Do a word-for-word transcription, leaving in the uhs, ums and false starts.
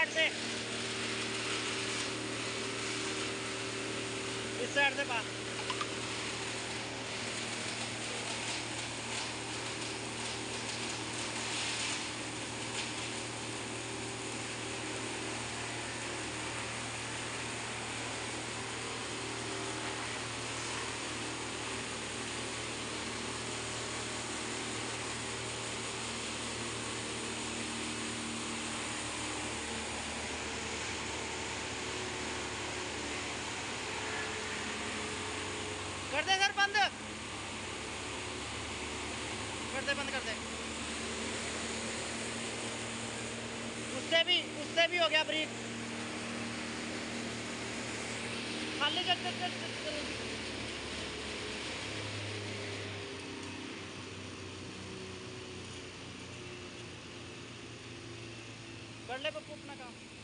Side से, इस side से पा। कर दे सर, बंद कर दे, बंद कर दे। उससे भी उससे भी हो गया ब्रेक। खाली कर कर कर कर कर ले पप्पू अपना काम।